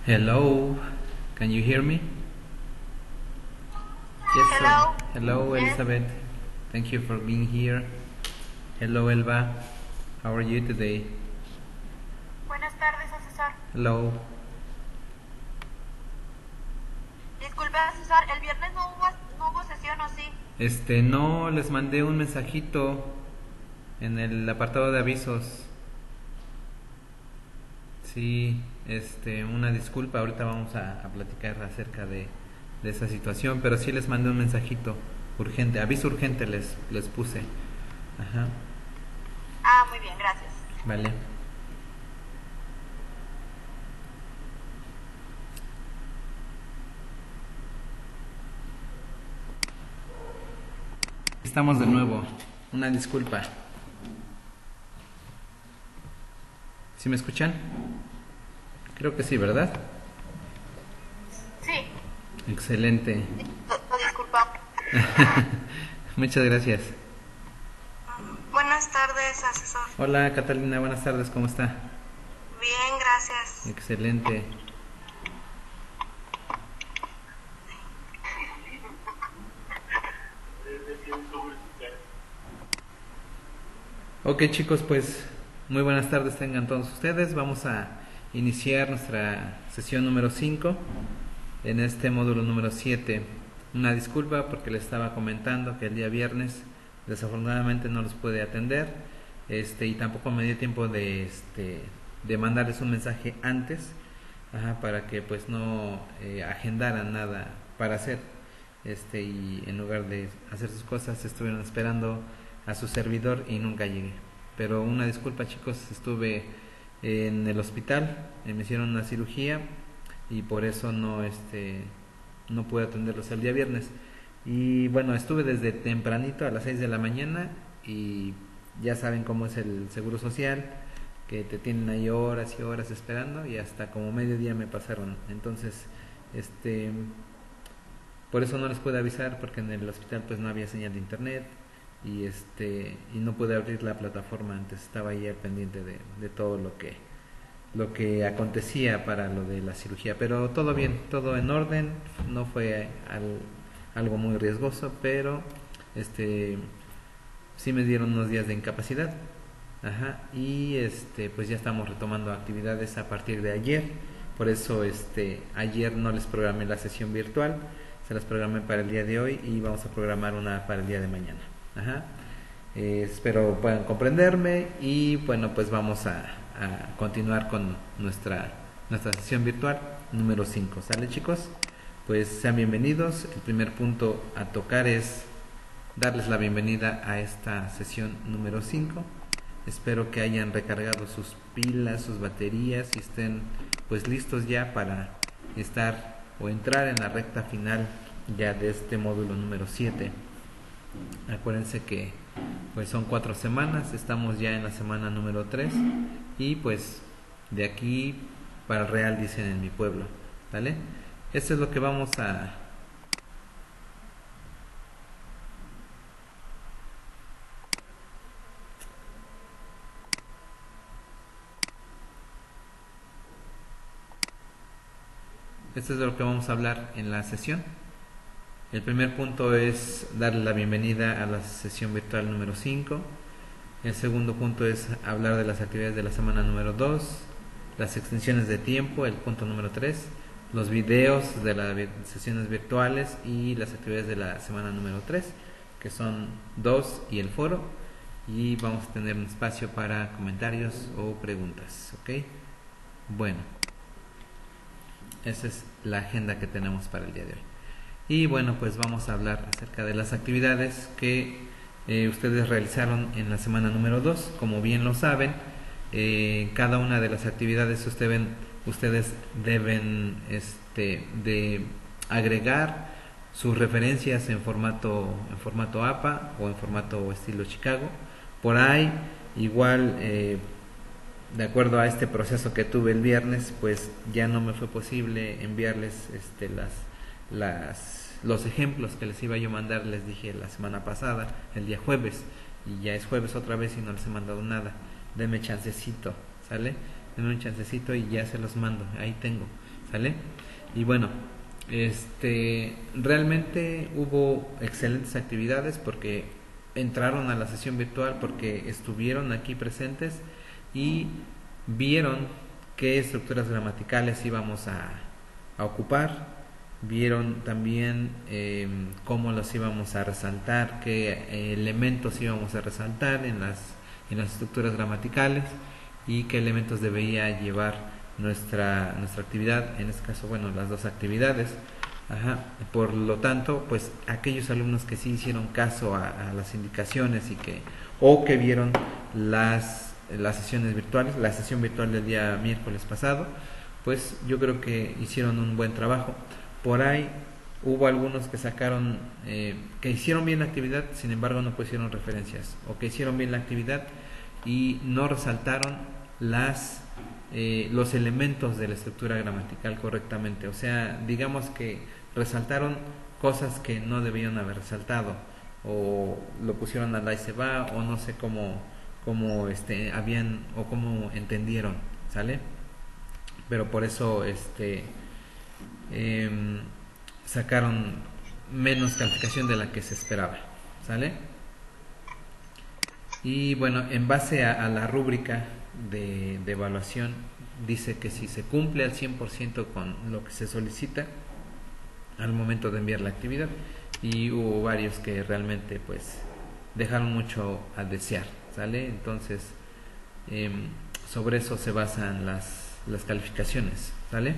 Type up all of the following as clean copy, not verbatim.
Hello, can you hear me? Yes, sir. Hello. Hello, Yes. Elizabeth. Thank you for being here. Hello, Elba. How are you today? Buenas tardes, asesor. Hello. Disculpe, asesor, el viernes no hubo sesión, ¿o sí? No, les mandé un mensajito en el apartado de avisos. Sí, una disculpa, ahorita vamos a platicar acerca de esa situación, pero sí les mandé un mensajito urgente, aviso urgente les puse. Ajá, Ah, muy bien, gracias. vale. Estamos de nuevo, una disculpa. ¿Sí me escuchan? Creo que sí, ¿verdad? Sí, Excelente. disculpa. Muchas gracias. Buenas tardes, asesor. Hola Catalina, buenas tardes, ¿cómo está? Bien, gracias. Excelente. Ok chicos, pues muy buenas tardes tengan todos ustedes. Vamos a iniciar nuestra sesión número 5 en este módulo número 7. Una disculpa porque les estaba comentando que el día viernes desafortunadamente no los pude atender, y tampoco me dio tiempo de mandarles un mensaje antes, para que pues no agendaran nada para hacer, y en lugar de hacer sus cosas estuvieron esperando a su servidor y nunca llegué. Pero una disculpa chicos, estuve en el hospital, me hicieron una cirugía y por eso no pude atenderlos el día viernes. Y bueno, estuve desde tempranito a las 6 de la mañana y ya saben cómo es el seguro social, que te tienen ahí horas y horas esperando y hasta como mediodía me pasaron. Entonces, por eso no les pude avisar porque en el hospital pues no había señal de internet y no pude abrir la plataforma antes, estaba ahí al pendiente de todo lo que acontecía para lo de la cirugía, pero todo bien, todo en orden, no fue algo muy riesgoso, pero sí me dieron unos días de incapacidad. Y pues ya estamos retomando actividades a partir de ayer. Por eso ayer no les programé la sesión virtual, se las programé para el día de hoy y vamos a programar una para el día de mañana. Espero puedan comprenderme y bueno, pues vamos a continuar con nuestra sesión virtual número 5. ¿Sale chicos? Pues sean bienvenidos. El primer punto a tocar es darles la bienvenida a esta sesión número 5. Espero que hayan recargado sus pilas, sus baterías y estén pues listos ya para estar o entrar en la recta final ya de este módulo número 7. Acuérdense que pues son 4 semanas, estamos ya en la semana número 3 y pues de aquí para el real dicen en mi pueblo, ¿vale? Esto es lo que vamos a esto es de lo que vamos a hablar en la sesión. El primer punto es darle la bienvenida a la sesión virtual número 5. El segundo punto es hablar de las actividades de la semana número 2, las extensiones de tiempo, el punto número 3, los videos de las sesiones virtuales y las actividades de la semana número 3, que son 2 y el foro. Y vamos a tener un espacio para comentarios o preguntas, ¿ok? Bueno, esa es la agenda que tenemos para el día de hoy. Y bueno, pues vamos a hablar acerca de las actividades que ustedes realizaron en la semana número 2. Como bien lo saben, cada una de las actividades ustedes deben de agregar sus referencias en formato APA o en formato estilo Chicago. Por ahí, igual, de acuerdo a este proceso que tuve el viernes, pues ya no me fue posible enviarles los ejemplos que les iba yo a mandar. Les dije la semana pasada, el día jueves, y ya es jueves otra vez y no les he mandado nada. Denme chancecito, ¿sale? Denme un chancecito y ya se los mando, ahí tengo, ¿sale? Y bueno, realmente hubo excelentes actividades porque entraron a la sesión virtual, porque estuvieron aquí presentes y vieron qué estructuras gramaticales íbamos a ocupar, vieron también cómo los íbamos a resaltar, qué elementos íbamos a resaltar en las estructuras gramaticales y qué elementos debía llevar nuestra actividad, en este caso, bueno, las dos actividades. Por lo tanto, pues aquellos alumnos que sí hicieron caso a las indicaciones o que vieron las sesiones virtuales, la sesión virtual del día miércoles pasado, pues yo creo que hicieron un buen trabajo. Por ahí hubo algunos que sacaron, que hicieron bien la actividad, sin embargo no pusieron referencias, o que hicieron bien la actividad y no resaltaron los elementos de la estructura gramatical correctamente. O sea, digamos que resaltaron cosas que no debían haber resaltado, o lo pusieron al ahí se va, o no sé cómo habían o cómo entendieron, ¿sale? Pero por eso sacaron menos calificación de la que se esperaba, ¿sale? Y bueno, en base a la rúbrica de evaluación, dice que si se cumple al 100% con lo que se solicita al momento de enviar la actividad, y hubo varios que realmente pues dejaron mucho a desear, ¿sale? Entonces sobre eso se basan las calificaciones, ¿sale?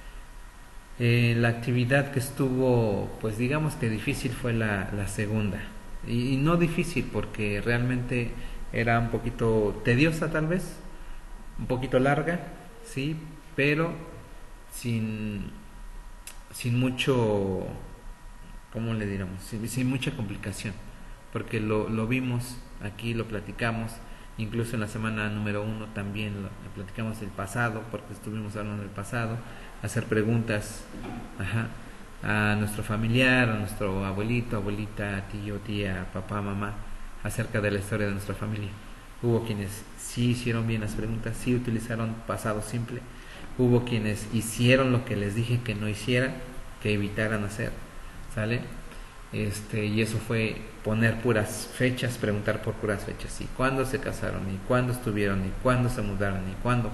La actividad que estuvo, pues digamos que difícil, fue la segunda, y no difícil porque realmente era un poquito tediosa, tal vez un poquito larga, sí, pero sin mucho, ¿cómo le diríamos? Sin mucha complicación, porque lo vimos aquí, lo platicamos, incluso en la semana número 1 también lo platicamos del pasado, porque estuvimos hablando del pasado, hacer preguntas a nuestro familiar, a nuestro abuelito, abuelita, tío, tía, papá, mamá, acerca de la historia de nuestra familia. Hubo quienes sí hicieron bien las preguntas, sí utilizaron pasado simple, hubo quienes hicieron lo que les dije que no hicieran, que evitaran hacer, ¿sale? Y eso fue poner puras fechas, preguntar por puras fechas, y cuándo se casaron, y cuándo estuvieron, y cuándo se mudaron, y cuándo,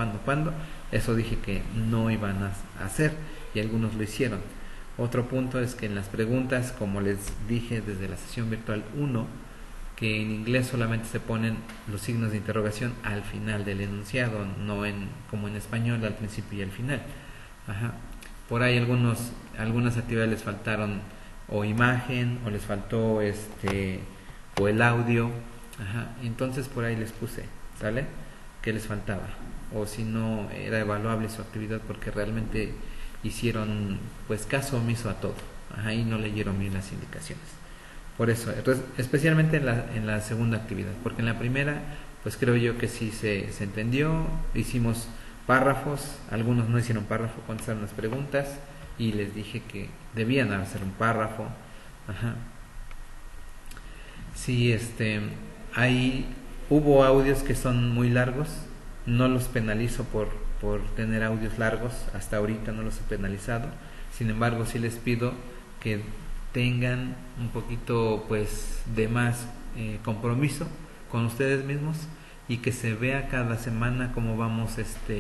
eso dije que no iban a hacer, y algunos lo hicieron. Otro punto es que en las preguntas, como les dije desde la sesión virtual 1, que en inglés solamente se ponen los signos de interrogación al final del enunciado, no como en español al principio y al final. Por ahí algunas actividades les faltaron o imagen, o les faltó o el audio. Entonces por ahí les puse, ¿sale? ¿Qué les faltaba? O si no era evaluable su actividad, porque realmente hicieron pues caso omiso a todo, y no leyeron bien las indicaciones. Por eso, entonces, especialmente en la segunda actividad, porque en la primera pues creo yo que sí se entendió. Hicimos párrafos, algunos no hicieron párrafo, contestaron las preguntas y les dije que debían hacer un párrafo. Sí, ahí hubo audios que son muy largos, no los penalizo por tener audios largos, hasta ahorita no los he penalizado. Sin embargo, sí les pido que tengan un poquito pues de más compromiso con ustedes mismos, y que se vea cada semana cómo vamos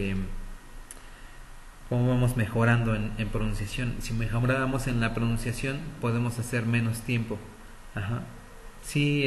mejorando en pronunciación. Si mejoramos en la pronunciación, podemos hacer menos tiempo. Sí,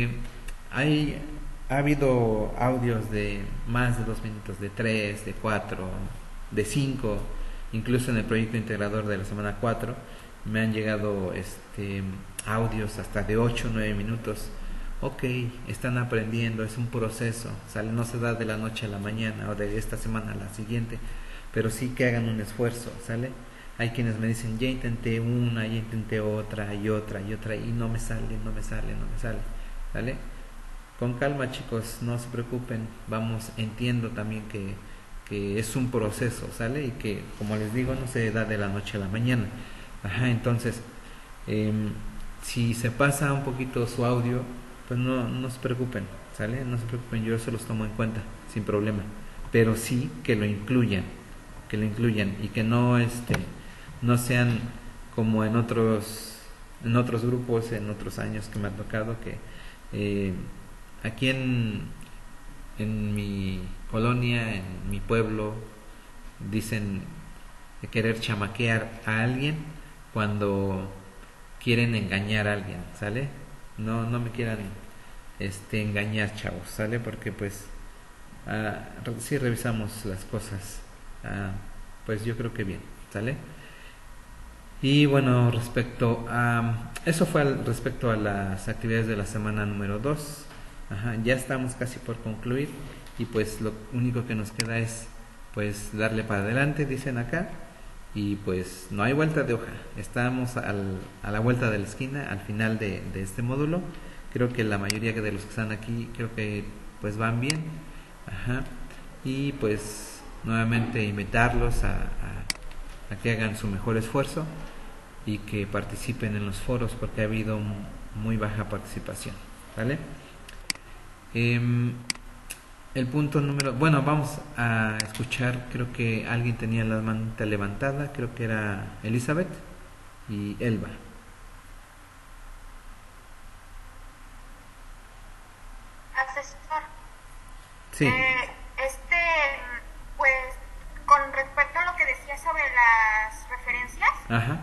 ha habido audios de más de 2 minutos, de 3, de 4, de 5, incluso en el proyecto integrador de la semana 4 me han llegado audios hasta de 8 o 9 minutos. Ok, están aprendiendo, es un proceso, ¿sale? No se da de la noche a la mañana o de esta semana a la siguiente, pero sí que hagan un esfuerzo, ¿sale? Hay quienes me dicen, ya intenté una, ya intenté otra, y no me sale, ¿sale? Con calma, chicos, no se preocupen, entiendo también que es un proceso, ¿sale? Y que, como les digo, no se da de la noche a la mañana. Entonces, si se pasa un poquito su audio, pues no se preocupen, ¿sale? No se preocupen, yo se los tomo en cuenta, sin problema, pero sí que lo incluyan, que lo incluyan y que no no sean como en otros grupos, en otros años que me ha tocado, que aquí en mi colonia, en mi pueblo, dicen de querer chamaquear a alguien cuando quieren engañar a alguien, ¿sale? No me quieran engañar, chavos, ¿sale? Porque pues si revisamos las cosas, pues yo creo que bien, ¿sale? Y bueno, respecto a eso fue respecto a las actividades de la semana número 2. Ya estamos casi por concluir y pues lo único que nos queda es pues darle para adelante, dicen acá, y pues no hay vuelta de hoja. Estamos a la vuelta de la esquina, al final de este módulo. Creo que la mayoría de los que están aquí creo que pues van bien. Y pues nuevamente invitarlos a que hagan su mejor esfuerzo y que participen en los foros, porque ha habido muy baja participación, ¿vale? El punto número... Bueno, vamos a escuchar, creo que alguien tenía la manita levantada, creo que era Elizabeth y Elba. Asesor. Sí. Pues, con respecto a lo que decía sobre las referencias,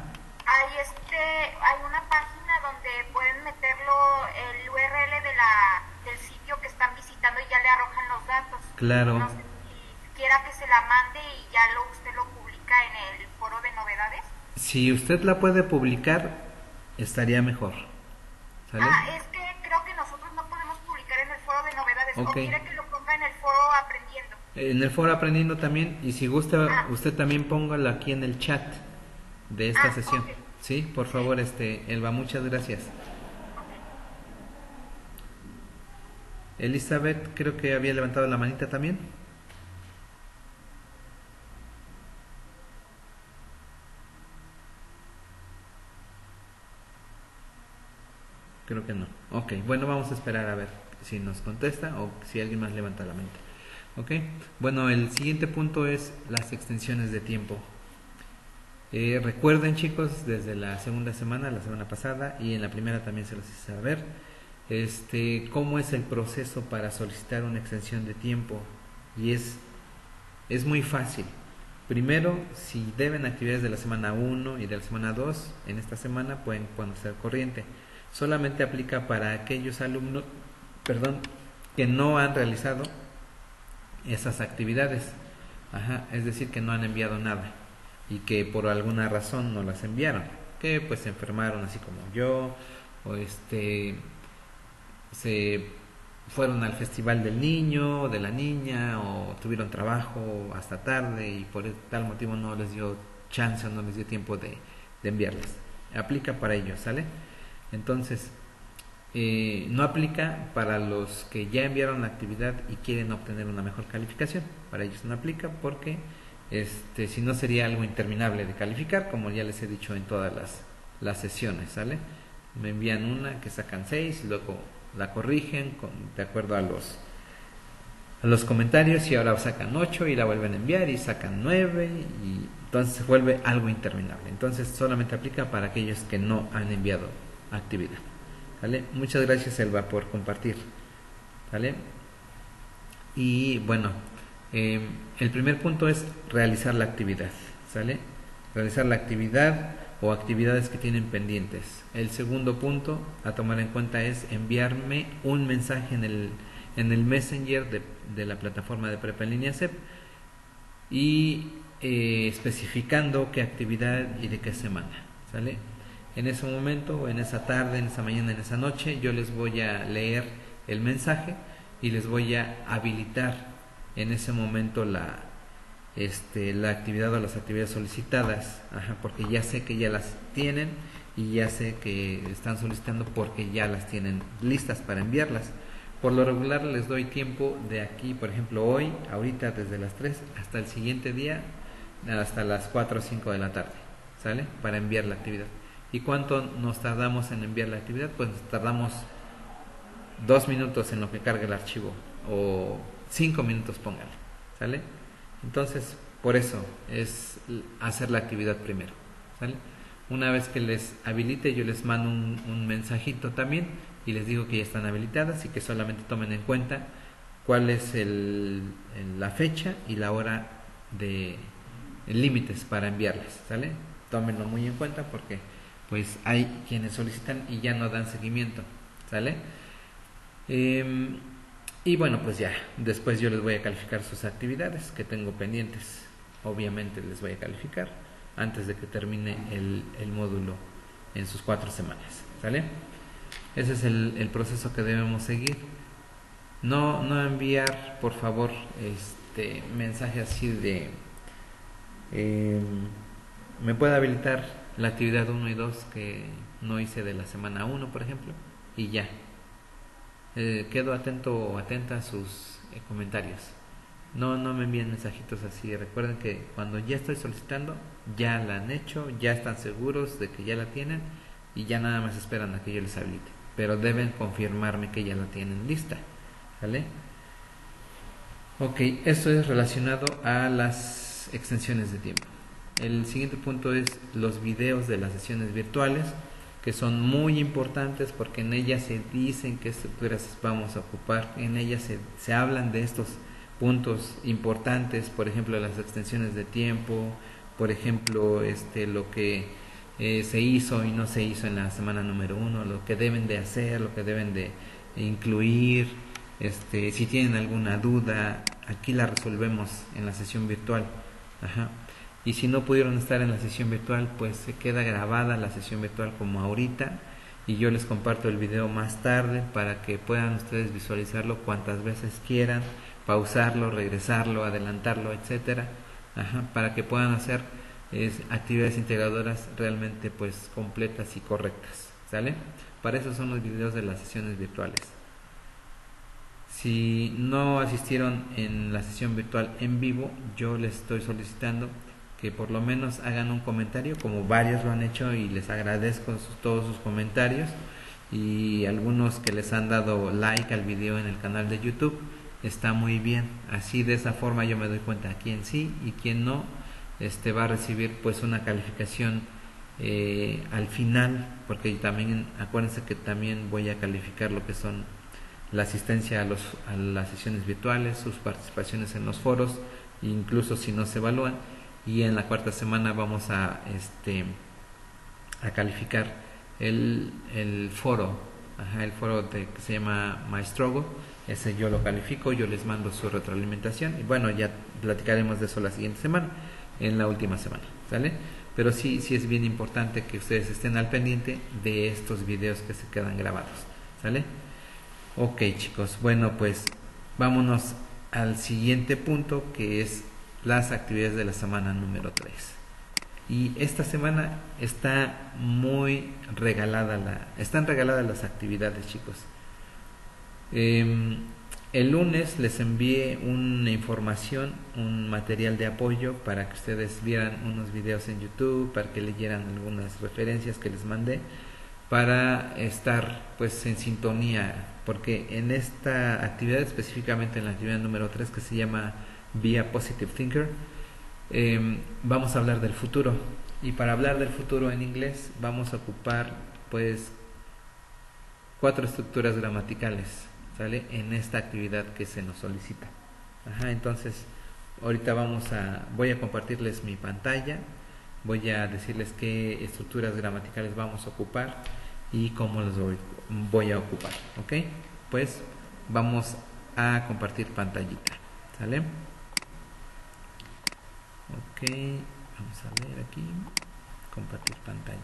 hay una página donde pueden meterlo el URL del sitio que están visitando y ya le arrojan los datos. Claro. No sé si quiera que se la mande y ya usted lo publica en el foro de novedades. Si usted la puede publicar, estaría mejor, ¿sale? Es que creo que nosotros no podemos publicar en el foro de novedades. Okay. ¿O quiere que lo ponga en el foro aprendiendo? En el foro aprendiendo también, y si gusta, usted también póngalo aquí en el chat de esta sesión. Okay. Sí, por favor, Elba, muchas gracias. Elizabeth, creo que había levantado la manita también. Creo que no. Ok, bueno, vamos a esperar a ver si nos contesta o si alguien más levanta la manita. Ok, bueno, el siguiente punto es las extensiones de tiempo. Recuerden, chicos, desde la segunda semana, la semana pasada, y en la primera también se los hice saber, cómo es el proceso para solicitar una extensión de tiempo. Y es muy fácil. Primero, si deben actividades de la semana 1 y de la semana 2, en esta semana pueden ponerse al corriente. Solamente aplica para aquellos alumnos, que no han realizado esas actividades. Es decir, que no han enviado nada y que por alguna razón no las enviaron, que pues se enfermaron así como yo, o se fueron al festival del niño o de la niña, o tuvieron trabajo hasta tarde y por tal motivo no les dio chance o no les dio tiempo de enviarlas. Aplica para ellos, ¿sale? Entonces no aplica para los que ya enviaron la actividad y quieren obtener una mejor calificación. Para ellos no aplica porque si no sería algo interminable de calificar, como ya les he dicho en todas las sesiones, ¿sale? Me envían una que sacan 6 y luego la corrigen de acuerdo a los comentarios, y ahora sacan 8 y la vuelven a enviar y sacan 9, y entonces se vuelve algo interminable. Entonces solamente aplica para aquellos que no han enviado actividad, ¿vale? Muchas gracias, Elba, por compartir, ¿vale? Y bueno, el primer punto es realizar la actividad, ¿sale? Realizar la actividad o actividades que tienen pendientes. El segundo punto a tomar en cuenta es enviarme un mensaje en el Messenger de la plataforma de Prepa en Línea CEP y especificando qué actividad y de qué semana, ¿sale? En ese momento, en esa tarde, en esa mañana, en esa noche, yo les voy a leer el mensaje y les voy a habilitar en ese momento la actividad o las actividades solicitadas, porque ya sé que ya las tienen y ya sé que están solicitando porque ya las tienen listas para enviarlas. Por lo regular les doy tiempo de aquí, por ejemplo hoy, ahorita desde las 3 hasta el siguiente día, hasta las 4 o 5 de la tarde, ¿sale? Para enviar la actividad. ¿Y cuánto nos tardamos en enviar la actividad? Pues nos tardamos 2 minutos en lo que carga el archivo, o 5 minutos, póngale, ¿sale? Entonces, por eso es hacer la actividad primero, ¿sale? Una vez que les habilite, yo les mando un mensajito también y les digo que ya están habilitadas y que solamente tomen en cuenta cuál es la fecha y la hora de límites para enviarles, ¿sale? Tómenlo muy en cuenta porque pues hay quienes solicitan y ya no dan seguimiento, ¿sale? Y bueno, pues ya, después yo les voy a calificar sus actividades que tengo pendientes. Obviamente les voy a calificar antes de que termine el módulo en sus 4 semanas, ¿sale? Ese es el proceso que debemos seguir. No enviar, por favor, mensaje así de me puede habilitar la actividad 1 y 2 que no hice de la semana 1, por ejemplo, y ya. Quedo atento o atenta a sus comentarios. No me envíen mensajitos así. Recuerden que cuando ya estoy solicitando, ya la han hecho, ya están seguros de que ya la tienen y ya nada más esperan a que yo les habilite. Pero deben confirmarme que ya la tienen lista, ¿vale? Ok, esto es relacionado a las extensiones de tiempo. El siguiente punto es los videos de las sesiones virtuales, que son muy importantes porque en ellas se dicen qué estructuras vamos a ocupar, en ellas se hablan de estos puntos importantes, por ejemplo las extensiones de tiempo, por ejemplo lo que se hizo y no se hizo en la semana número 1, lo que deben de hacer, lo que deben de incluir, si tienen alguna duda, aquí la resolvemos en la sesión virtual. Ajá. Y si no pudieron estar en la sesión virtual, pues se queda grabada la sesión virtual como ahorita y yo les comparto el video más tarde para que puedan ustedes visualizarlo cuantas veces quieran, pausarlo, regresarlo, adelantarlo, etcétera, para que puedan hacer actividades integradoras realmente pues completas y correctas, ¿sale? Para eso son los videos de las sesiones virtuales. Si no asistieron en la sesión virtual en vivo, yo les estoy solicitando que por lo menos hagan un comentario, como varios lo han hecho y les agradezco todos sus comentarios, y algunos que les han dado like al video en el canal de YouTube. Está muy bien, así de esa forma yo me doy cuenta quién sí y quién no va a recibir pues una calificación al final, porque también acuérdense que también voy a calificar lo que son la asistencia a las sesiones virtuales, sus participaciones en los foros, incluso si no se evalúan. Y en la 4ª semana vamos a calificar el foro, el foro que se llama My Struggle. Ese yo lo califico, yo les mando su retroalimentación y bueno, ya platicaremos de eso la siguiente semana, en la última semana, ¿sale? Pero sí es bien importante que ustedes estén al pendiente de estos videos que se quedan grabados, ¿sale? Ok, chicos, bueno, pues vámonos al siguiente punto, que es las actividades de la semana número 3. Y esta semana está muy están regaladas las actividades, chicos. El lunes les envié una información, un material de apoyo para que ustedes vieran unos videos en YouTube, para que leyeran algunas referencias que les mandé, para estar pues en sintonía, porque en esta actividad, específicamente en la actividad número 3, que se llama Be a Positive Thinker, vamos a hablar del futuro, y para hablar del futuro en inglés vamos a ocupar pues 4 estructuras gramaticales, ¿sale? En esta actividad que se nos solicita. Entonces ahorita voy a compartirles mi pantalla, voy a decirles qué estructuras gramaticales vamos a ocupar y cómo las voy a ocupar, ¿ok? Pues vamos a compartir pantallita, ¿sale? Ok, vamos a ver aquí, compartir pantalla.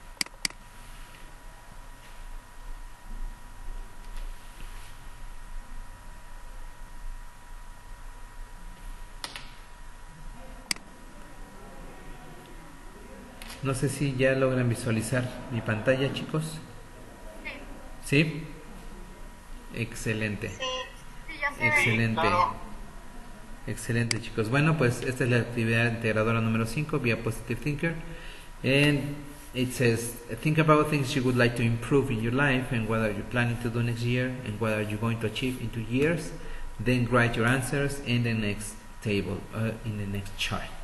No sé si ya logran visualizar mi pantalla, chicos. ¿Sí? Excelente. Sí, ya se Excelente. ve. Claro. Excelente, chicos. Bueno, pues esta es la actividad integradora número 5, Be a Positive Thinker. And it says, think about things you would like to improve in your life and what are you planning to do next year and what are you going to achieve in 2 years. Then write your answers in the next table, in the next chart.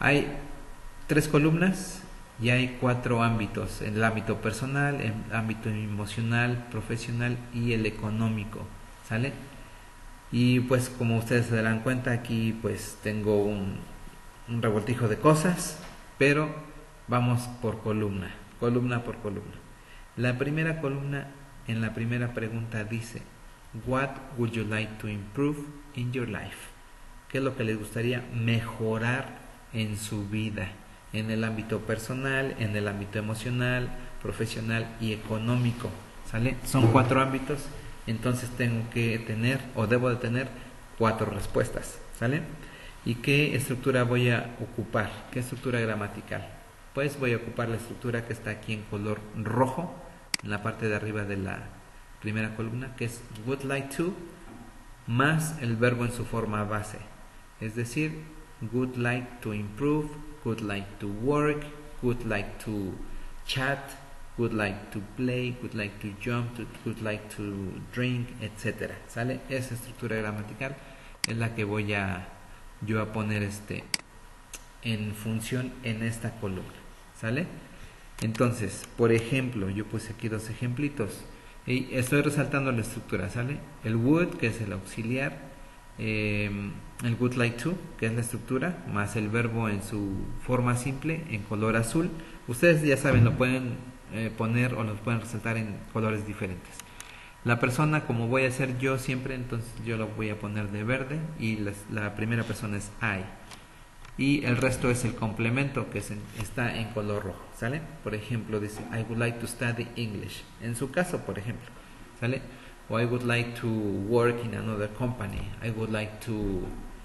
Hay 3 columnas y hay 4 ámbitos: el ámbito personal, el ámbito emocional, profesional y el económico, ¿sale? Y pues como ustedes se darán cuenta, aquí pues tengo un revoltijo de cosas, pero vamos por columna por columna. La primera columna, en la primera pregunta dice: What would you like to improve in your life? ¿Qué es lo que les gustaría mejorar en su vida? En el ámbito personal, en el ámbito emocional, profesional y económico, ¿sale? Son 4 ámbitos, entonces tengo que tener, o debo de tener, 4 respuestas, ¿sale? ¿Y qué estructura voy a ocupar? ¿Qué estructura gramatical? Pues voy a ocupar la estructura que está aquí en color rojo, en la parte de arriba de la primera columna, que es would like to, más el verbo en su forma base. Es decir, would like to improve, would like to work, would like to chat, would like to play, would like to jump, would like to drink, etcétera. ¿Sale? Esa estructura gramatical es la que voy a yo a poner en función en esta columna. ¿Sale? Entonces, por ejemplo, yo puse aquí 2 ejemplitos y estoy resaltando la estructura, ¿sale? El would, que es el auxiliar, el would like to, que es la estructura, más el verbo en su forma simple en color azul. Ustedes ya saben, lo pueden poner o lo pueden resaltar en colores diferentes. La persona, como voy a hacer yo siempre, entonces yo lo voy a poner de verde, y la primera persona es I, y el resto es el complemento, que está en color rojo, ¿sale? Por ejemplo, dice I would like to study English, en su caso, por ejemplo, ¿sale? O I would like to work in another company, I would like to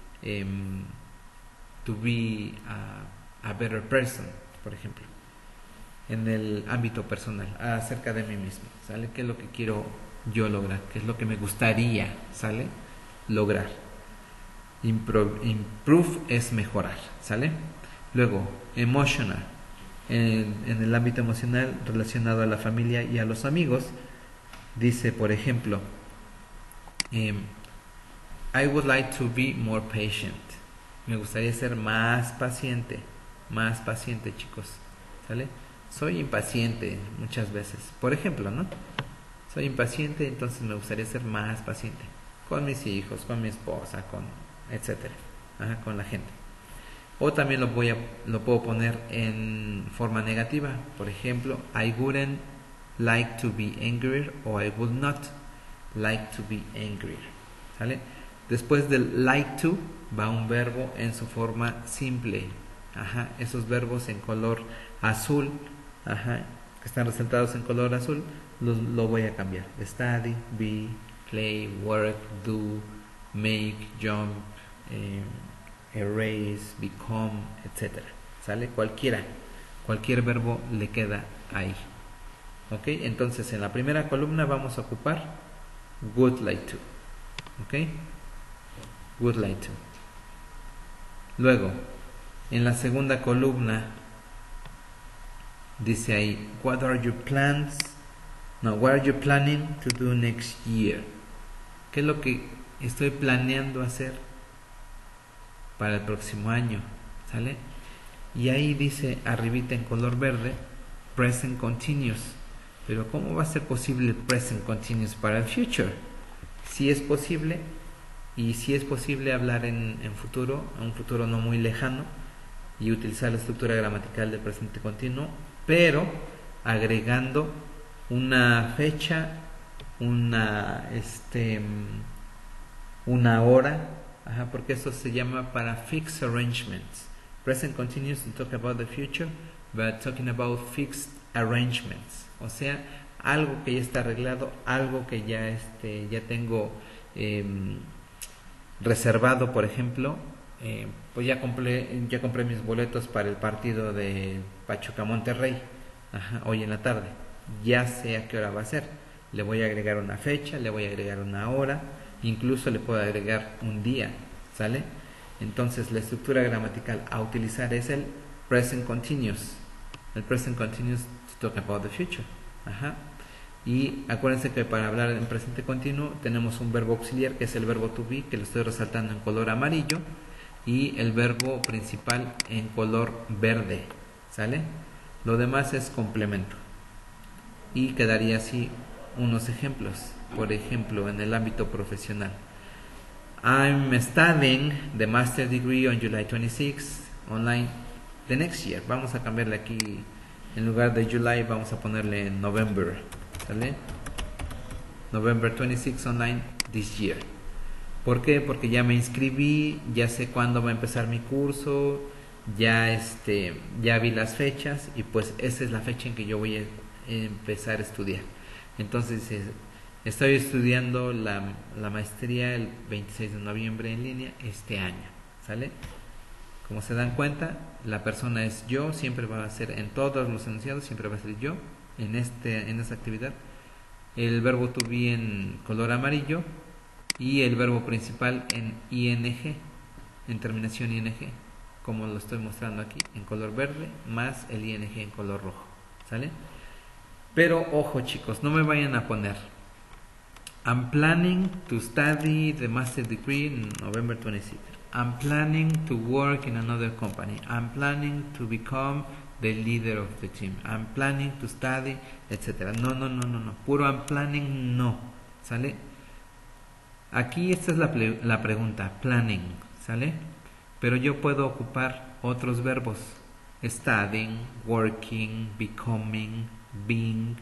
be a better person, por ejemplo, en el ámbito personal, acerca de mí mismo, ¿sale? ¿Qué es lo que quiero yo lograr? ¿Qué es lo que me gustaría, ¿sale? Lograr. Improve es mejorar, ¿sale? Luego, emotional, en el ámbito emocional relacionado a la familia y a los amigos, dice, por ejemplo, I would like to be more patient. Me gustaría ser más paciente, chicos, ¿sale? Soy impaciente muchas veces, por ejemplo, ¿no? Soy impaciente, entonces me gustaría ser más paciente con mis hijos, con mi esposa, etcétera, con la gente. O también lo puedo poner en forma negativa, por ejemplo, I wouldn't like to be angrier, o I would not like to be angrier, ¿sale? Después del like to va un verbo en su forma simple, esos verbos en color azul, que están resaltados en color azul, lo voy a cambiar: study, be, play, work, do, make, jump, erase, become, etcétera, ¿sale? Cualquier verbo le queda ahí. ¿Ok? Entonces en la primera columna vamos a ocupar would like to. ¿Ok? Would like to. Luego, en la segunda columna dice ahí, what are you planning to do next year? ¿Qué es lo que estoy planeando hacer para el próximo año? ¿Sale? Y ahí dice arribita en color verde, present continuous. Pero ¿cómo va a ser posible el present continuous para el future? Si es posible, y si es posible hablar en futuro, en un futuro no muy lejano, y utilizar la estructura gramatical del presente continuo, pero agregando una fecha, una hora, porque eso se llama para fixed arrangements. Present continuous to talk about the future, but talking about fixed arrangements, o sea, algo que ya está arreglado, algo que ya tengo reservado. Por ejemplo, pues ya compré mis boletos para el partido de Pachuca Monterrey, hoy en la tarde. Ya sé a qué hora va a ser. Le voy a agregar una fecha, le voy a agregar una hora, incluso le puedo agregar un día, ¿sale? Entonces la estructura gramatical a utilizar es el present continuous. El present continuous to talk about the future. Y acuérdense que para hablar en presente continuo tenemos un verbo auxiliar, que es el verbo to be, que lo estoy resaltando en color amarillo, y el verbo principal en color verde, ¿sale? Lo demás es complemento. Y quedaría así unos ejemplos. Por ejemplo, en el ámbito profesional. I'm studying the master degree on July 26 online the next year. Vamos a cambiarle aquí, en lugar de July vamos a ponerle November, ¿sale? November 26 online this year. ¿Por qué? Porque ya me inscribí, ya sé cuándo va a empezar mi curso, ya vi las fechas y pues esa es la fecha en que yo voy a empezar a estudiar. Entonces estoy estudiando la maestría el 26 de noviembre en línea este año, ¿sale? Como se dan cuenta, la persona es yo, siempre va a ser en todos los enunciados, siempre va a ser yo en esta actividad. El verbo to be en color amarillo y el verbo principal en ing, en terminación ing, como lo estoy mostrando aquí, en color verde, más el ing en color rojo, ¿sale? Pero ojo chicos, no me vayan a poner I'm planning to study the master degree in November 26. I'm planning to work in another company. I'm planning to become the leader of the team. I'm planning to study, etc. No. Puro I'm planning no. ¿Sale? Aquí esta es la pregunta. Planning. ¿Sale? Pero yo puedo ocupar otros verbos. Studying, working, becoming, being.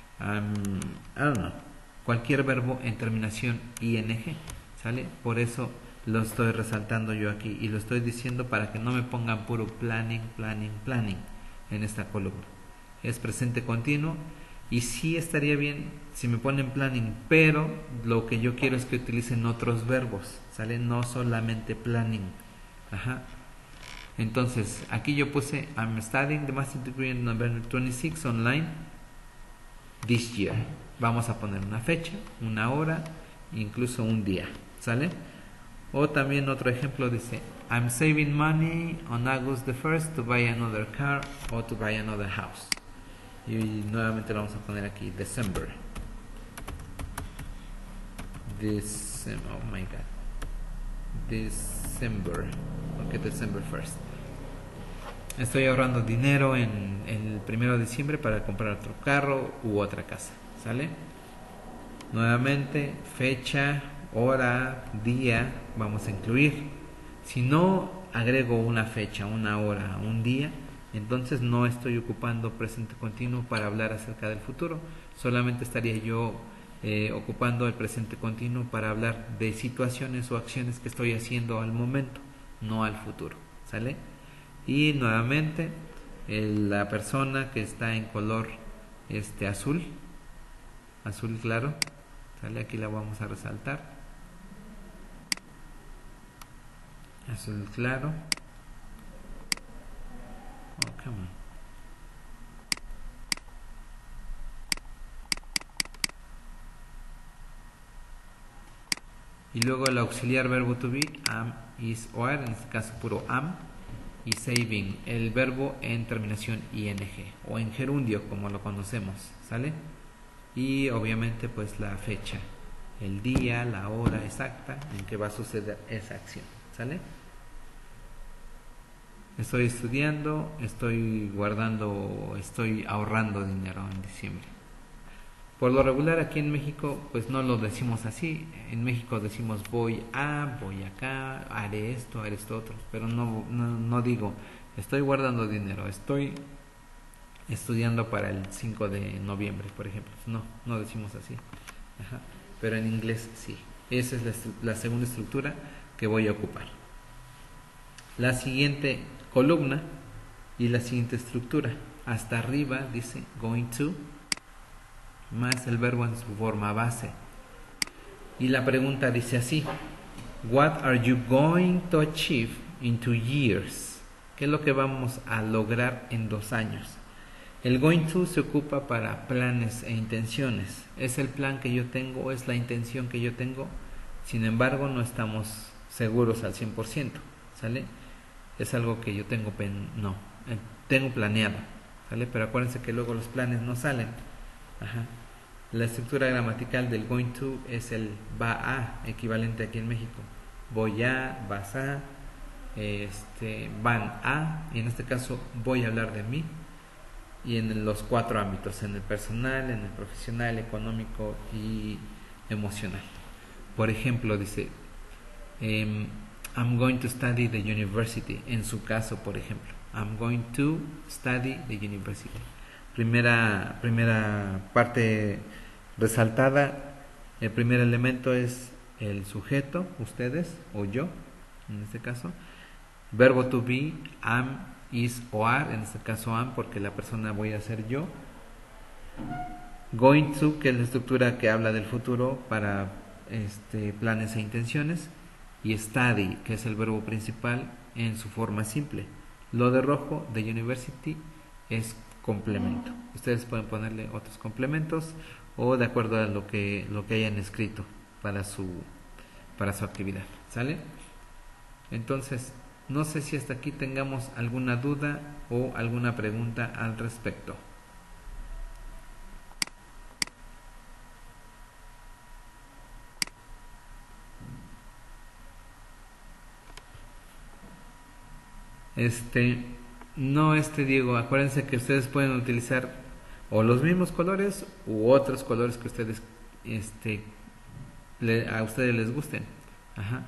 I don't know. Cualquier verbo en terminación ing. ¿Sale? Por eso lo estoy resaltando yo aquí y lo estoy diciendo para que no me pongan puro planning en esta columna. Es presente continuo y sí estaría bien si me ponen planning, pero lo que yo quiero es que utilicen otros verbos, ¿sale? No solamente planning. Ajá. Entonces, aquí yo puse I'm studying the master degree in November 26 online this year. Vamos a poner una fecha, una hora, incluso un día, ¿sale? O también otro ejemplo dice I'm saving money on August the 1st to buy another car or to buy another house. Y nuevamente lo vamos a poner aquí December. Oh my god. December. Ok, December 1st. Estoy ahorrando dinero en el 1 de diciembre para comprar otro carro u otra casa, ¿sale? Nuevamente fecha, hora, día vamos a incluir. Si no agrego una fecha, una hora, un día, entonces no estoy ocupando presente continuo para hablar acerca del futuro. Solamente estaría yo ocupando el presente continuo para hablar de situaciones o acciones que estoy haciendo al momento, no al futuro, ¿sale? Y nuevamente la persona que está en color azul claro, ¿sale? Aquí la vamos a resaltar. Azul claro. Oh, come on. Y luego el auxiliar verbo to be, am, is o are, en este caso puro am. Y saving, el verbo en terminación ing o en gerundio como lo conocemos, ¿sale? Y obviamente pues la fecha, el día, la hora exacta en que va a suceder esa acción, ¿sale? Estoy estudiando, estoy guardando, estoy ahorrando dinero en diciembre. Por lo regular aquí en México pues no lo decimos así. En México decimos voy acá, haré esto otro, pero no digo estoy guardando dinero, estoy estudiando para el 5 de noviembre, por ejemplo. No decimos así. Ajá. Pero en inglés sí. Esa es la segunda estructura que voy a ocupar. La siguiente columna y la siguiente estructura. Hasta arriba dice going to más el verbo en su forma base. Y la pregunta dice así: What are you going to achieve in 2 years? ¿Qué es lo que vamos a lograr en 2 años? El going to se ocupa para planes e intenciones. Es el plan que yo tengo, es la intención que yo tengo. Sin embargo, no estamos seguros al 100%, ¿sale? Es algo que yo tengo planeado, ¿sale? Pero acuérdense que luego los planes no salen. Ajá. La estructura gramatical del going to es el va a, equivalente aquí en México. Voy a, vas a, van a, y en este caso voy a hablar de mí, y en los 4 ámbitos, en el personal, en el profesional, económico y emocional. Por ejemplo, dice, I'm going to study the university. En su caso, por ejemplo, I'm going to study the university. Primera parte resaltada, el primer elemento es el sujeto, ustedes o yo, en este caso. Verbo to be, am, is o are, en este caso am, porque la persona voy a ser yo. Going to, que es la estructura que habla del futuro para planes e intenciones. Y study, que es el verbo principal en su forma simple. Lo de rojo, the university, es complemento. Ustedes pueden ponerle otros complementos o de acuerdo a lo que hayan escrito para su actividad. ¿Sale? Entonces, no sé si hasta aquí tengamos alguna duda o alguna pregunta al respecto. No, Diego, acuérdense que ustedes pueden utilizar o los mismos colores u otros colores que ustedes a ustedes les gusten. Ajá.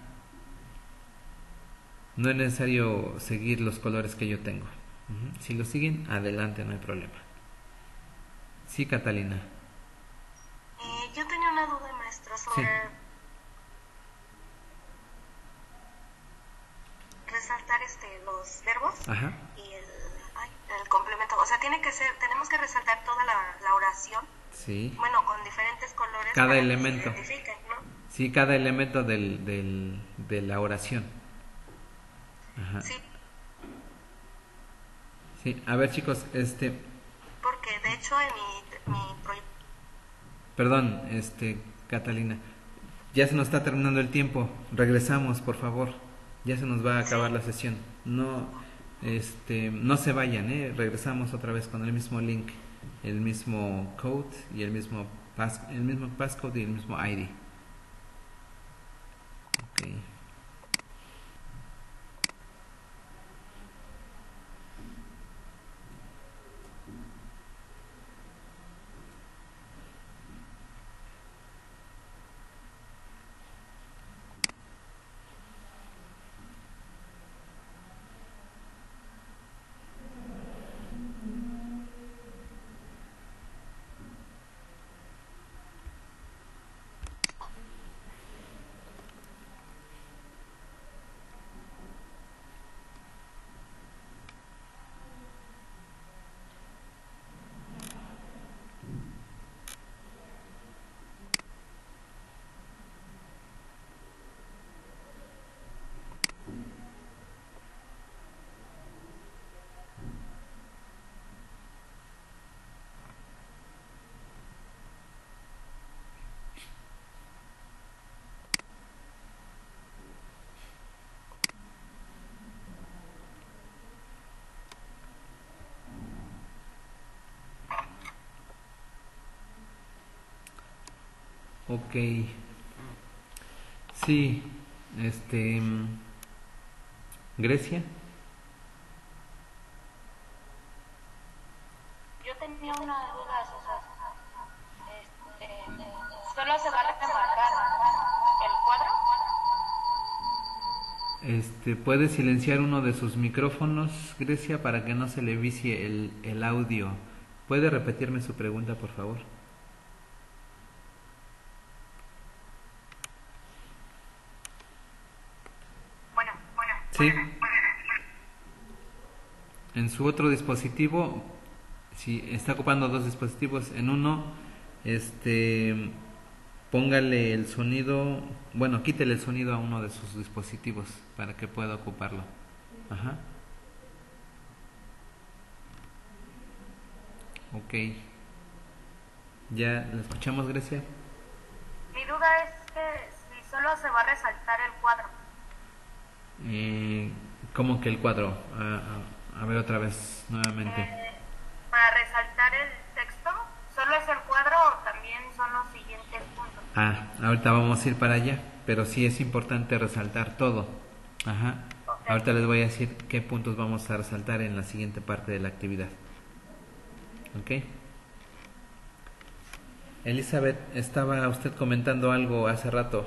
No es necesario seguir los colores que yo tengo. Si lo siguen, adelante, no hay problema. Sí, Catalina. Yo tenía una duda, maestro, sobre resaltar los verbos. Ajá. Y el complemento. O sea, tenemos que resaltar toda la oración. Sí. Bueno, con diferentes colores. Cada elemento. Que se identifiquen, ¿no? Sí, cada elemento de la oración. Ajá. Sí. Sí, a ver, chicos, Porque de hecho en mi proyecto. Perdón, Catalina, ya se nos está terminando el tiempo. Regresamos, por favor. Ya se nos va a acabar la sesión. No, no se vayan, regresamos otra vez con el mismo link, el mismo code y el mismo passcode y el mismo ID. Okay. Ok. Sí, Grecia. Yo tenía una duda, César. ¿Solo se va a remarcar el cuadro? Puede silenciar uno de sus micrófonos, Grecia, para que no se le vicie el audio. ¿Puede repetirme su pregunta, por favor? Sí. En su otro dispositivo, si está ocupando 2 dispositivos, en uno, póngale el sonido, bueno, quítele el sonido a uno de sus dispositivos para que pueda ocuparlo. Ajá. Ok. ¿Ya la escuchamos, Grecia? Mi duda es que si solo se va a resaltar el cuadro. ¿Cómo que el cuadro? A ver otra vez, nuevamente. Para resaltar el texto, ¿solo es el cuadro o también son los siguientes puntos? Ahorita vamos a ir para allá, pero sí es importante resaltar todo. Ajá. Ok. Ahorita les voy a decir qué puntos vamos a resaltar en la siguiente parte de la actividad. ¿Ok? Elizabeth, estaba usted comentando algo hace rato.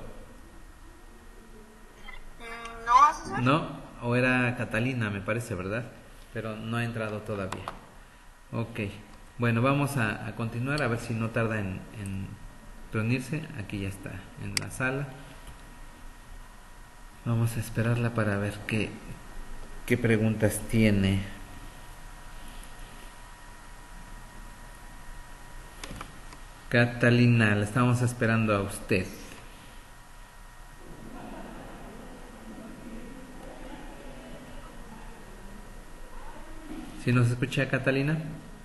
No, asesor. ¿No? O era Catalina, me parece, ¿verdad? Pero no ha entrado todavía. Ok. Bueno, vamos a continuar a ver si no tarda en reunirse. Aquí ya está, en la sala. Vamos a esperarla para ver qué preguntas tiene. Catalina, la estamos esperando a usted. ¿Sí nos escucha, Catalina?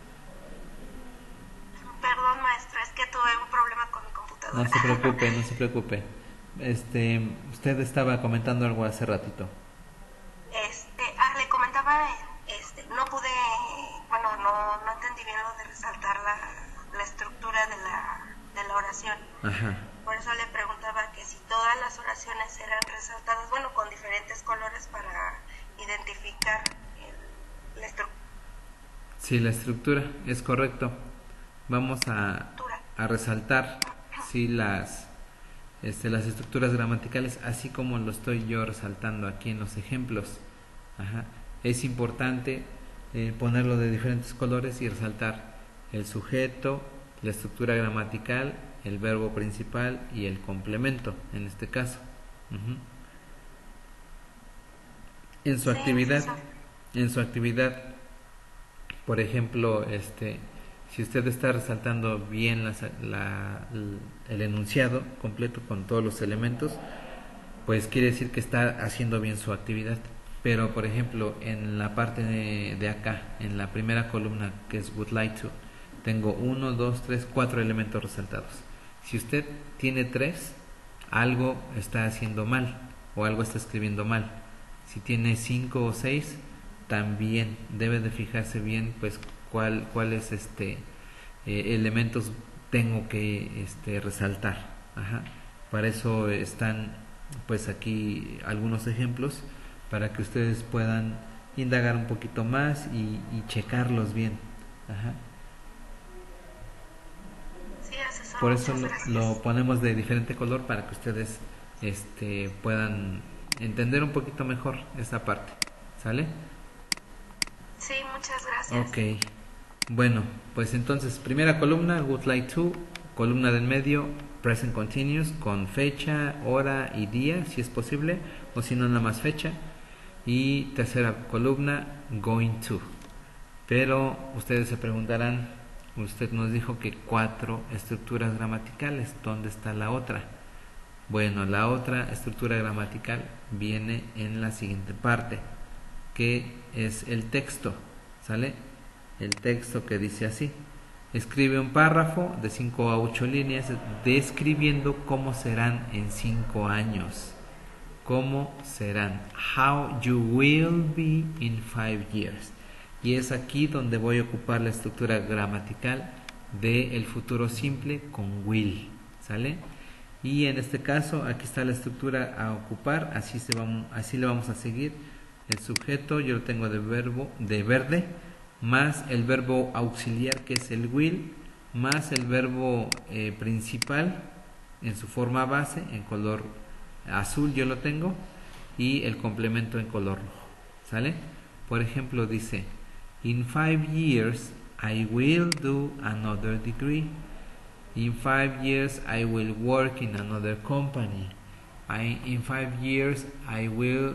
Perdón, maestro, es que tuve un problema con mi computadora. No se preocupe, no se preocupe. Usted estaba comentando algo hace ratito. Le comentaba, no pude, bueno, no entendí bien lo de resaltar la estructura de la oración. Ajá. Por eso le preguntaba que si todas las oraciones eran resaltadas, bueno, con diferentes colores para identificar la estructura. Sí, la estructura, es correcto. Vamos a resaltar, sí, las estructuras gramaticales, así como lo estoy yo resaltando aquí en los ejemplos. Ajá. Es importante ponerlo de diferentes colores y resaltar el sujeto, la estructura gramatical, el verbo principal y el complemento, en este caso. Uh-huh. En su actividad, por ejemplo, si usted está resaltando bien el enunciado completo con todos los elementos, pues quiere decir que está haciendo bien su actividad. Pero, por ejemplo, en la parte de acá, en la primera columna, que es would like to, tengo 1, 2, 3, 4 elementos resaltados. Si usted tiene 3, algo está haciendo mal o algo está escribiendo mal. Si tiene 5 o 6, también debe de fijarse bien pues cuáles elementos tengo que resaltar. Ajá. Para eso están pues aquí algunos ejemplos para que ustedes puedan indagar un poquito más y checarlos bien. Ajá. Sí, asesor, por eso lo ponemos de diferente color para que ustedes puedan entender un poquito mejor esta parte. ¿Sale? Sí, muchas gracias. Ok. Bueno, pues entonces, primera columna, would like to. Columna del medio, present continuous, con fecha, hora y día, si es posible, o si no, nada más fecha. Y tercera columna, going to. Pero ustedes se preguntarán, usted nos dijo que 4 estructuras gramaticales, ¿dónde está la otra? Bueno, la otra estructura gramatical viene en la siguiente parte, que es el texto, ¿sale? El texto que dice así: escribe un párrafo de 5 a 8 líneas describiendo cómo serán en 5 años. ¿Cómo serán? How you will be in 5 years. Y es aquí donde voy a ocupar la estructura gramatical del futuro simple con will, ¿sale? Y en este caso, aquí está la estructura a ocupar, así le vamos a seguir. El sujeto yo lo tengo de verde, más el verbo auxiliar que es el will, más el verbo principal en su forma base, en color azul yo lo tengo, y el complemento en color rojo, ¿sale? Por ejemplo, dice: in 5 years I will do another degree. In 5 years I will work in another company. In 5 years I will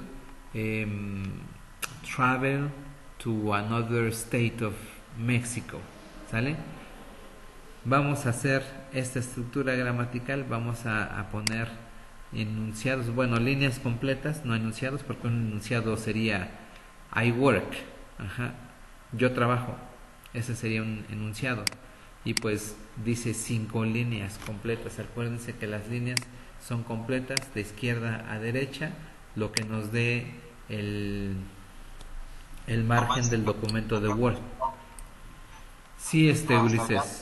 travel to another state of Mexico. ¿Sale? Vamos a hacer esta estructura gramatical, vamos a poner enunciados, bueno, líneas completas, no enunciados, porque un enunciado sería I work, ajá, yo trabajo, ese sería un enunciado. Y pues dice 5 líneas completas. Acuérdense que las líneas son completas de izquierda a derecha, lo que nos dé el margen del documento de Word. Sí, Ulises.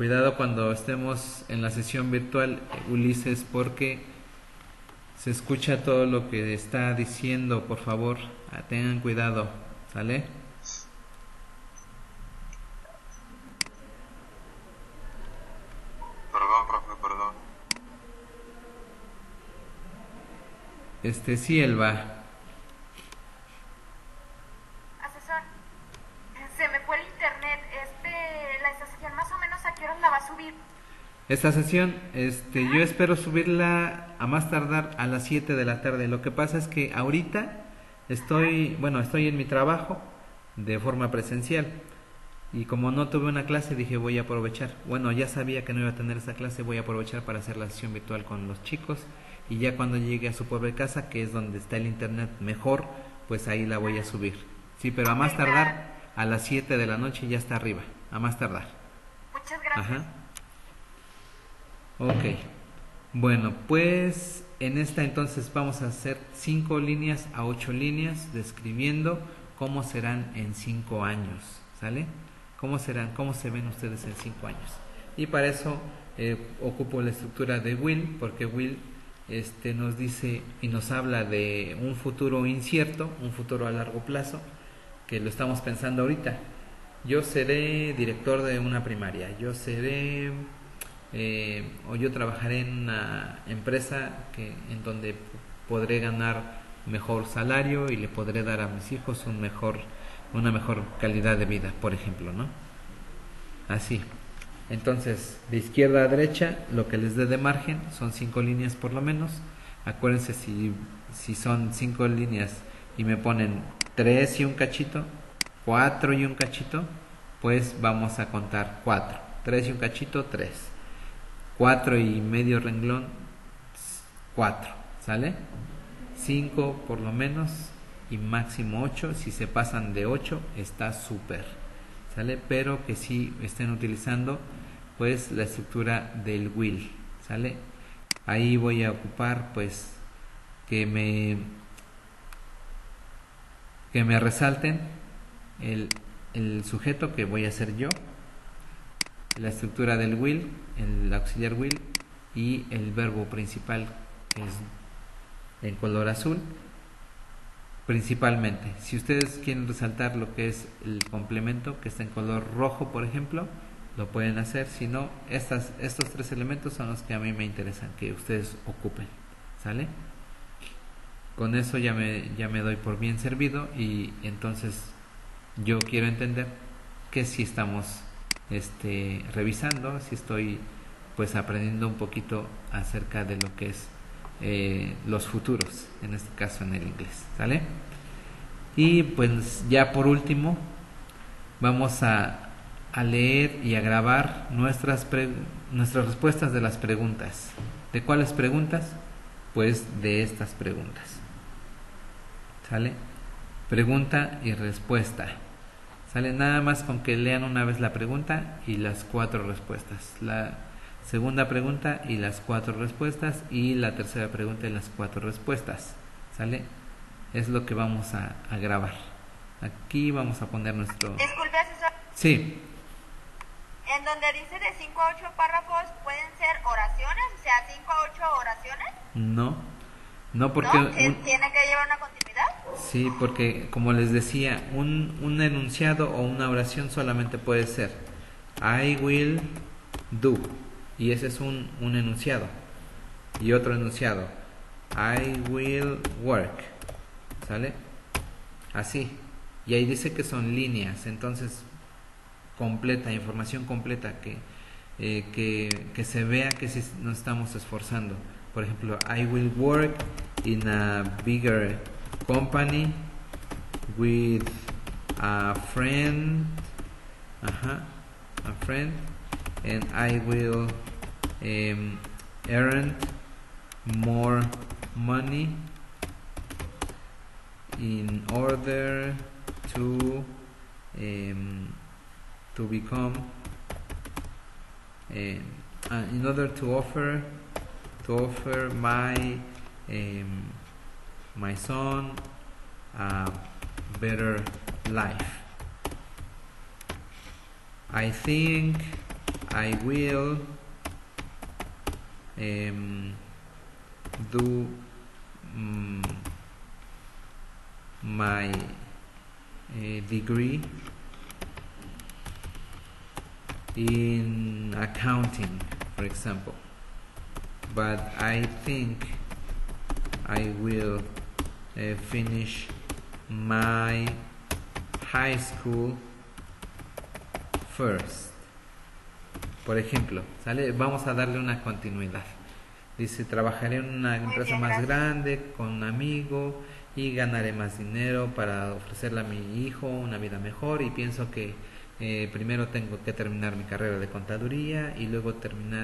Cuidado cuando estemos en la sesión virtual, Ulises, porque se escucha todo lo que está diciendo. Por favor, tengan cuidado, ¿sale? Perdón, profe, perdón. Sí, Elba. Asesor, se me fue el internet. La estación más o menos a qué horas la va a subir. Esta sesión, yo espero subirla a más tardar a las 7 de la tarde. Lo que pasa es que ahorita estoy en mi trabajo de forma presencial. Y como no tuve una clase, dije voy a aprovechar. Bueno, ya sabía que no iba a tener esa clase, voy a aprovechar para hacer la sesión virtual con los chicos. Y ya cuando llegue a su pobre casa, que es donde está el internet mejor, pues ahí la voy a subir. Sí, pero a más tardar, a las 7 de la noche ya está arriba. A más tardar. Muchas gracias. Ajá. Ok. Bueno, pues en esta entonces vamos a hacer 5 líneas a 8 líneas describiendo cómo serán en 5 años. ¿Sale? ¿Cómo serán? ¿Cómo se ven ustedes en 5 años? Y para eso ocupo la estructura de Will, porque Will nos dice y nos habla de un futuro incierto, un futuro a largo plazo, que lo estamos pensando ahorita. Yo seré director de una primaria, yo seré o yo trabajaré en una empresa en donde podré ganar mejor salario y le podré dar a mis hijos una mejor calidad de vida, por ejemplo, ¿no? Así. Entonces, de izquierda a derecha, lo que les dé de margen son 5 líneas por lo menos. Acuérdense, si son 5 líneas y me ponen 3 y un cachito, 4 y un cachito, pues vamos a contar 4. 3 y un cachito, 3. 4 y medio renglón, 4. ¿Sale? 5 por lo menos y máximo 8. Si se pasan de 8, está súper. ¿Sale? Pero que sí estén utilizando pues la estructura del will. ¿Sale? Ahí voy a ocupar pues que me resalten el sujeto, que voy a ser yo, la estructura del will, el auxiliar will, y el verbo principal, que es en color azul. Principalmente, si ustedes quieren resaltar lo que es el complemento, que está en color rojo, por ejemplo, lo pueden hacer. Si no, estos 3 elementos son los que a mí me interesan que ustedes ocupen. ¿Sale? Con eso ya me doy por bien servido, y entonces yo quiero entender que si estamos revisando, si estoy pues aprendiendo un poquito acerca de lo que es los futuros, en este caso en el inglés. ¿Sale? Y pues ya por último vamos a leer y a grabar nuestras respuestas de las preguntas. ¿De cuáles preguntas? Pues de estas preguntas. ¿Sale? Pregunta y respuesta. ¿Sale? Nada más con que lean una vez la pregunta y las 4 respuestas. La segunda pregunta y las 4 respuestas, y la tercera pregunta y las 4 respuestas. ¿Sale? Es lo que vamos a grabar. Aquí vamos a poner nuestro... Disculpe, asesor. Sí. En donde dice de 5 a 8 párrafos, ¿pueden ser oraciones? O sea, 5 a 8 oraciones. No, porque... ¿No? ¿Tiene que llevar una continuidad? Sí, porque como les decía, un enunciado o una oración solamente puede ser I will do, y ese es un enunciado. Y otro enunciado, I will work. ¿Sale? Así. Y ahí dice que son líneas, entonces completa, información completa, que se vea que sí nos estamos esforzando. Por ejemplo, I will work in a bigger company with a friend, and I will earn more money in order to become in order to offer my son a better life. I think I will do my degree in accounting, for example, but I think I will finish my high school first. Por ejemplo, ¿sale? Vamos a darle una continuidad. Dice, trabajaré en una empresa más grande con un amigo y ganaré más dinero para ofrecerle a mi hijo una vida mejor, y pienso que primero tengo que terminar mi carrera de contaduría y luego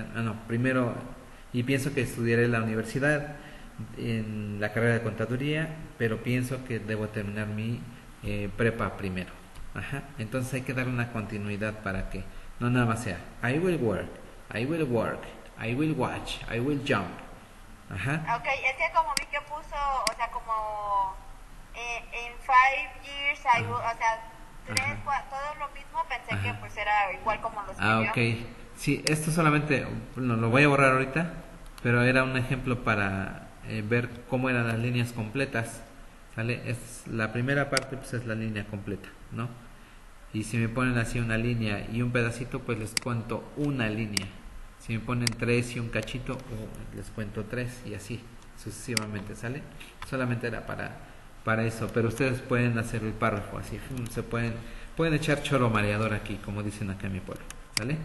y pienso que estudiaré la universidad en la carrera de contaduría, pero pienso que debo terminar mi prepa primero. Ajá. Entonces hay que darle una continuidad para que no nada más sea I will work, I will work, I will watch, I will jump. Ajá. Ok, es que como vi que puso, o sea, como in 5 years, I will, o sea, 3, 4, todo lo mismo, pensé que pues era igual como lo escribió. Ok. Sí, esto solamente, lo voy a borrar ahorita, pero era un ejemplo para ver cómo eran las líneas completas. ¿Sale? La primera parte pues es la línea completa, ¿no? Y si me ponen así una línea y un pedacito, pues les cuento una línea. Si me ponen 3 y un cachito, les cuento 3 y así sucesivamente, ¿sale? Solamente era para eso, pero ustedes pueden hacer el párrafo así, se pueden echar choro mareador aquí, como dicen acá en mi pueblo, ¿sale?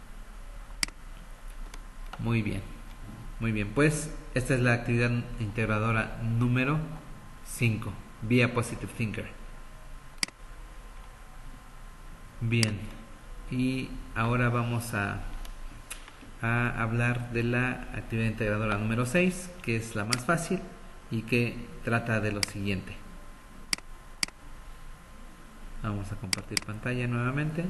Muy bien, pues esta es la actividad integradora número 5, Be a Positive Thinker. Bien, y ahora vamos a hablar de la actividad integradora número 6, que es la más fácil y que trata de lo siguiente. Vamos a compartir pantalla nuevamente.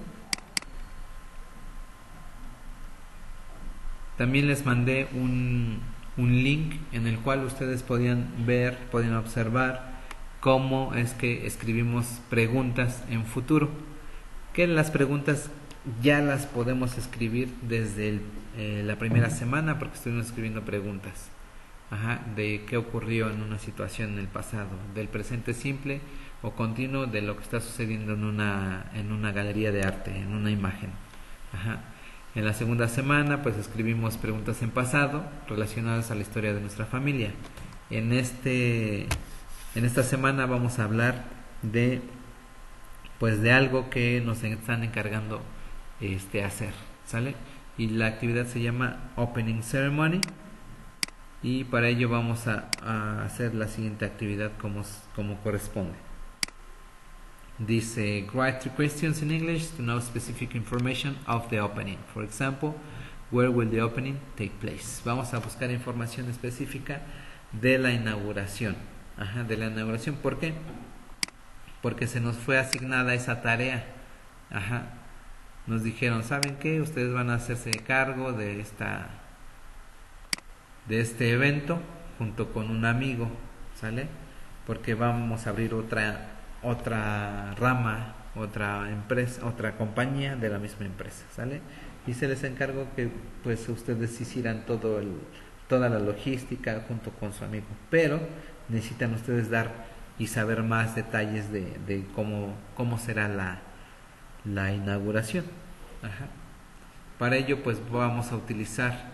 También les mandé un link en el cual ustedes podían observar cómo es que escribimos preguntas en futuro, que las preguntas ya las podemos escribir desde la primera semana, porque estuvimos escribiendo preguntas de qué ocurrió en una situación en el pasado, del presente simple o continuo, de lo que está sucediendo en una galería de arte, en una imagen. En la segunda semana pues escribimos preguntas en pasado relacionadas a la historia de nuestra familia. En esta semana vamos a hablar de algo que nos están encargando hacer, ¿sale? Y la actividad se llama Opening Ceremony, y para ello vamos a hacer la siguiente actividad como corresponde. Dice, write 3 questions in English to know specific information of the opening. For example, where will the opening take place? Vamos a buscar información específica de la inauguración. ¿Por qué? Porque se nos fue asignada esa tarea. Nos dijeron, ¿saben qué? Ustedes van a hacerse cargo de este evento junto con un amigo, ¿sale? Porque vamos a abrir otra rama, otra empresa, otra compañía de la misma empresa, ¿sale? Y se les encargó que pues ustedes hicieran toda la logística junto con su amigo, pero necesitan ustedes dar y saber más detalles de cómo será la inauguración. Para ello pues vamos a utilizar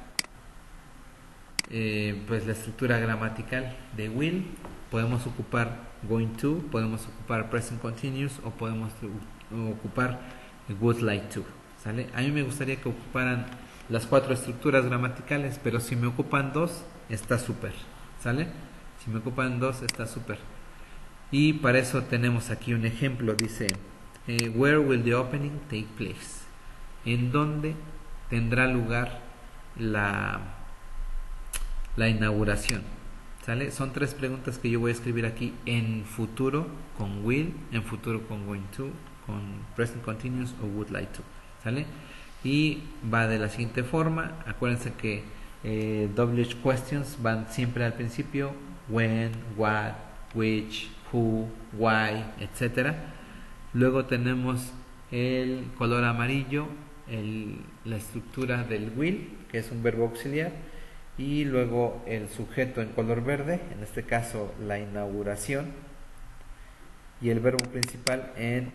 pues la estructura gramatical de will. Podemos ocupar going to, podemos ocupar present continuous o podemos ocupar would like to, ¿sale? A mí me gustaría que ocuparan las 4 estructuras gramaticales, pero si me ocupan 2 está súper, ¿sale? Si me ocupan 2 está súper. Y para eso tenemos aquí un ejemplo. Dice, where will the opening take place? ¿En dónde tendrá lugar la inauguración? ¿Sale? Son 3 preguntas que yo voy a escribir aquí en futuro con will, en futuro con going to, con present continuous o would like to, ¿sale? Y va de la siguiente forma. Acuérdense que WH questions van siempre al principio: when, what, which, who, why, etcétera. Luego tenemos el color amarillo la estructura del will, que es un verbo auxiliar, y luego el sujeto en color verde, en este caso la inauguración, y el verbo principal en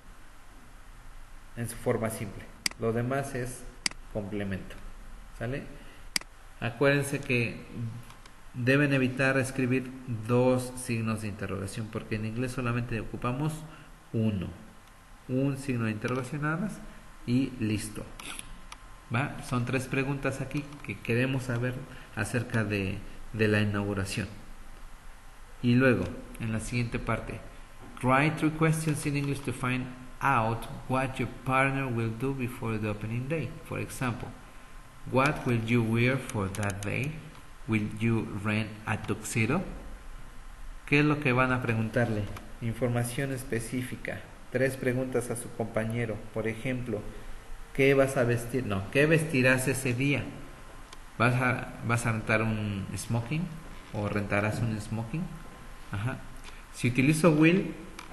su forma simple. Lo demás es complemento, ¿sale? Acuérdense que deben evitar escribir dos signos de interrogación, porque en inglés solamente ocupamos uno, un signo de interrogación nada más y listo. ¿Va? Son 3 preguntas aquí que queremos saber acerca de la inauguración. Y luego, en la siguiente parte, write 3 questions in English to find out what your partner will do before the opening day. For example, what will you wear for that day? Will you rent a tuxedo? ¿Qué es lo que van a preguntarle? Información específica. 3 preguntas a su compañero. Por ejemplo, ¿qué vas a vestir? No, ¿qué vestirás ese día? ¿Vas a rentar un smoking? ¿O rentarás un smoking? Ajá. Si utilizo will,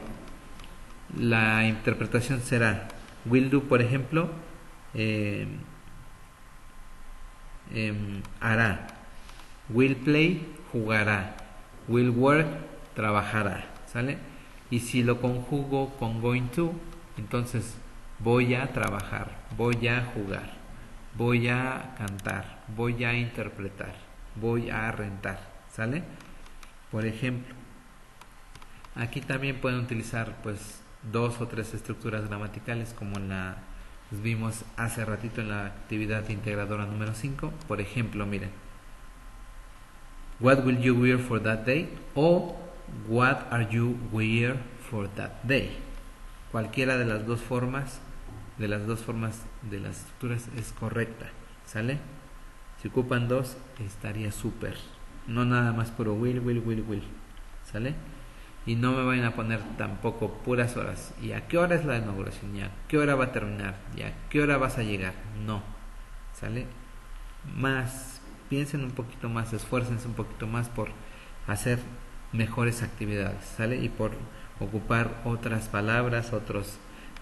la interpretación será will do, por ejemplo, hará. Will play, jugará. Will work, trabajará. ¿Sale? Y si lo conjugo con going to, entonces voy a trabajar, voy a jugar, voy a cantar, voy a interpretar, voy a rentar. ¿Sale? Por ejemplo, aquí también pueden utilizar pues 2 o 3 estructuras gramaticales como las vimos hace ratito en la actividad integradora número 5. Por ejemplo, miren, what will you wear for that day? O what are you wear for that day? Cualquiera de las dos formas de las estructuras es correcta. ¿Sale? Si ocupan 2 estaría súper. No nada más puro will. ¿Sale? Y no me vayan a poner tampoco puras horas. ¿Y a qué hora es la inauguración? ¿Y a qué hora va a terminar? ¿Y a qué hora vas a llegar? No. ¿Sale? Más, piensen un poquito más, esfuércense un poquito más por hacer mejores actividades, ¿sale? Y por ocupar otras palabras, otras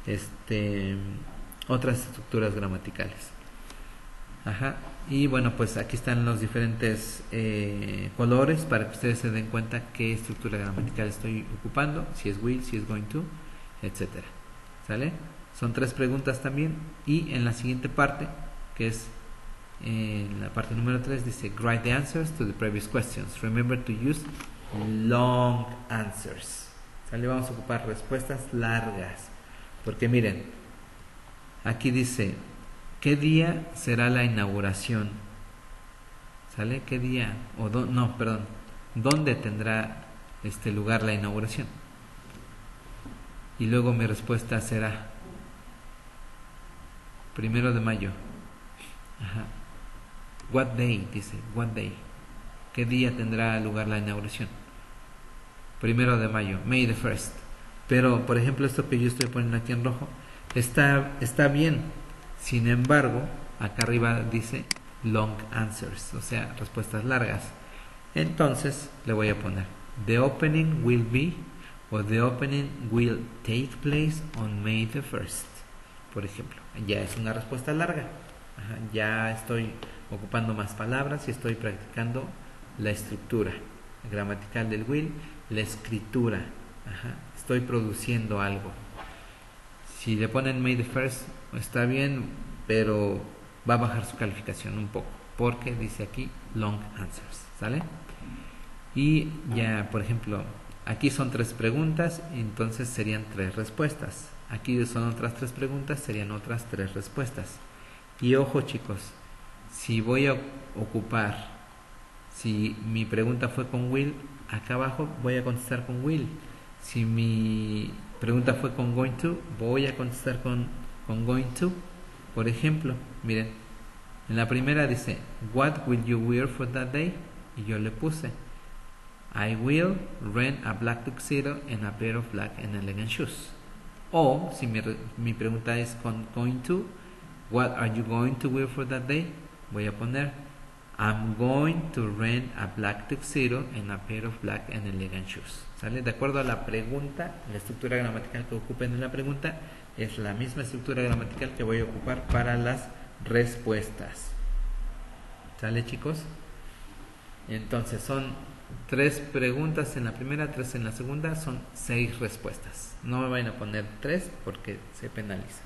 estructuras gramaticales. Ajá. Y bueno, pues aquí están los diferentes colores para que ustedes se den cuenta qué estructura gramatical estoy ocupando, si es will, si es going to, etcétera. ¿Sale? Son 3 preguntas también. Y en la siguiente parte, que es en la parte número 3, dice write the answers to the previous questions. Remember to use long answers. ¿Sale? Vamos a ocupar respuestas largas, porque miren, aquí dice ¿qué día será la inauguración? ¿Sale? ¿Qué día? ¿Dónde tendrá lugar la inauguración? Y luego mi respuesta será 1 de mayo. Ajá. What day, dice, what day. ¿Qué día tendrá lugar la inauguración? 1 de mayo, May the 1st. Pero, por ejemplo, esto que yo estoy poniendo aquí en rojo, está bien. Sin embargo, acá arriba dice long answers, o sea, respuestas largas. Entonces, le voy a poner the opening will be, o the opening will take place on May the 1st. Por ejemplo, ya es una respuesta larga. Ajá, ya estoy ocupando más palabras y estoy practicando la estructura gramatical del will, la escritura. Ajá, estoy produciendo algo. Si le ponen May the 1st, está bien, pero va a bajar su calificación un poco, porque dice aquí long answers. ¿Sale? Y ya, por ejemplo, aquí son 3 preguntas, entonces serían 3 respuestas. Aquí son otras 3 preguntas, serían otras 3 respuestas. Y ojo, chicos, si voy a ocupar, si mi pregunta fue con will, acá abajo voy a contestar con will. Si mi pregunta fue con going to, voy a contestar con going to. Por ejemplo, miren, en la primera dice what will you wear for that day? Y yo le puse I will rent a black tuxedo and a pair of black and elegant shoes. O si mi pregunta es con going to, what are you going to wear for that day? Voy a poner I'm going to rent a black tuxedo and a pair of black and elegant shoes. ¿Sale? De acuerdo a la pregunta, la estructura gramatical que ocupen en la pregunta, es la misma estructura gramatical que voy a ocupar para las respuestas. ¿Sale, chicos? Entonces son 3 preguntas en la primera, 3 en la segunda, son 6 respuestas. No me vayan a poner 3 porque se penaliza.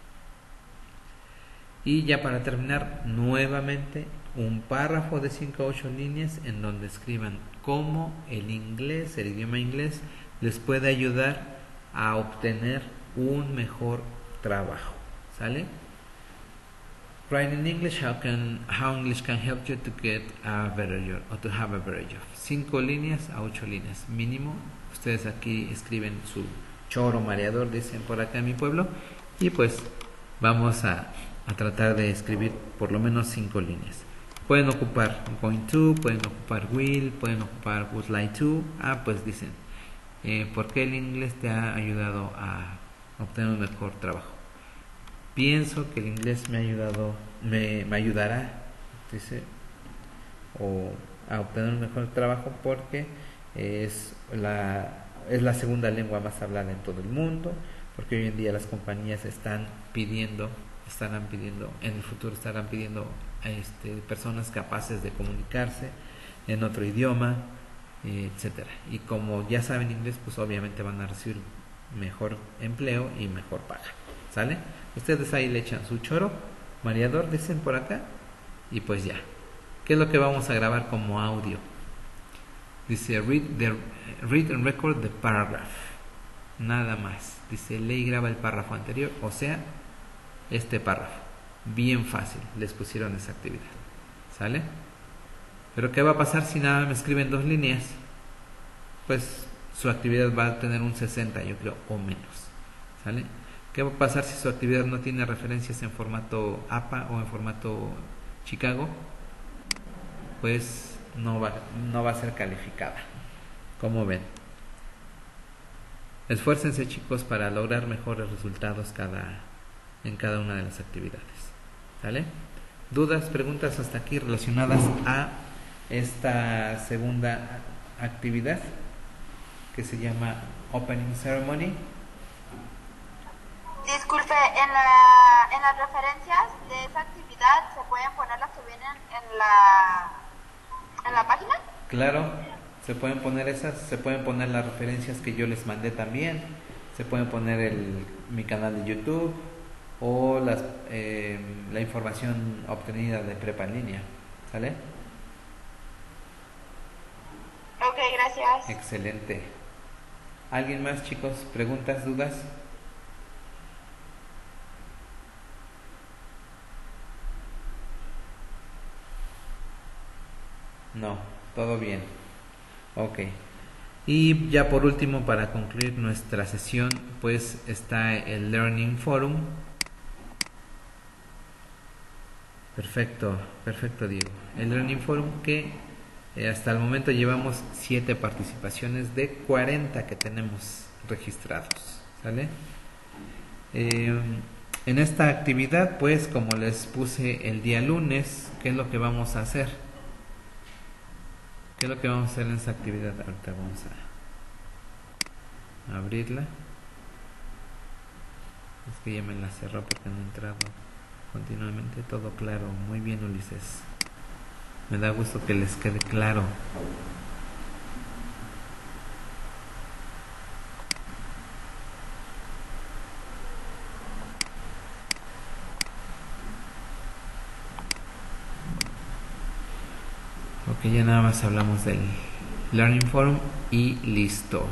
Y ya para terminar, nuevamente un párrafo de 5 a 8 líneas en donde escriban cómo el inglés, el idioma inglés, les puede ayudar a obtener un mejor trabajo. ¿Sale? Write in English, how English can help you to get a better job or to have a better job. 5 líneas a 8 líneas mínimo. Ustedes aquí escriben su choro mareador, dicen por acá en mi pueblo, y pues vamos a tratar de escribir por lo menos 5 líneas. Pueden ocupar going to, pueden ocupar will, pueden ocupar would like to. Pues dicen, ¿por qué el inglés te ha ayudado a obtener un mejor trabajo? Pienso que el inglés me ayudará, dice, o a obtener un mejor trabajo porque es la segunda lengua más hablada en todo el mundo, porque hoy en día las compañías estarán pidiendo, en el futuro estarán pidiendo personas capaces de comunicarse en otro idioma, etcétera. Y como ya saben inglés, pues obviamente van a recibir mejor empleo y mejor paga. ¿Sale? Ustedes ahí le echan su choro mareador, dicen por acá, y pues ya. ¿Qué es lo que vamos a grabar como audio? Dice read and record the paragraph. Nada más. Dice lee y graba el párrafo anterior, o sea, este párrafo. Bien fácil, les pusieron esa actividad. ¿Sale? Pero ¿qué va a pasar si nada me escriben 2 líneas? Pues su actividad va a tener un 60, yo creo, o menos. ¿Sale? ¿Qué va a pasar si su actividad no tiene referencias en formato APA o en formato Chicago? Pues no va a ser calificada. ¿Cómo ven? Esfuércense, chicos, para lograr mejores resultados en cada una de las actividades. ¿Sale? ¿Dudas, preguntas hasta aquí relacionadas a esta segunda actividad que se llama Opening Ceremony? Disculpe, en las referencias de esa actividad se pueden poner las que vienen en la página. Claro, se pueden poner esas, se pueden poner las referencias que yo les mandé también, se pueden poner mi canal de YouTube o la información obtenida de Prepa en línea. ¿Sale? Ok, gracias. Excelente. ¿Alguien más, chicos? ¿Preguntas, dudas? No, todo bien. Ok. Y ya por último, para concluir nuestra sesión, pues está el Learning Forum. Perfecto, Diego. El Learning Forum que hasta el momento llevamos 7 participaciones de 40 que tenemos registrados. ¿Sale? En esta actividad, pues como les puse el día lunes, ¿qué es lo que vamos a hacer? ¿Qué es lo que vamos a hacer en esta actividad? Ahorita vamos a abrirla. Es que ya me la cerró porque no he entrado continuamente. Todo claro. Muy bien, Ulises. Me da gusto que les quede claro. Ok, ya nada más hablamos del Learning Forum y listo.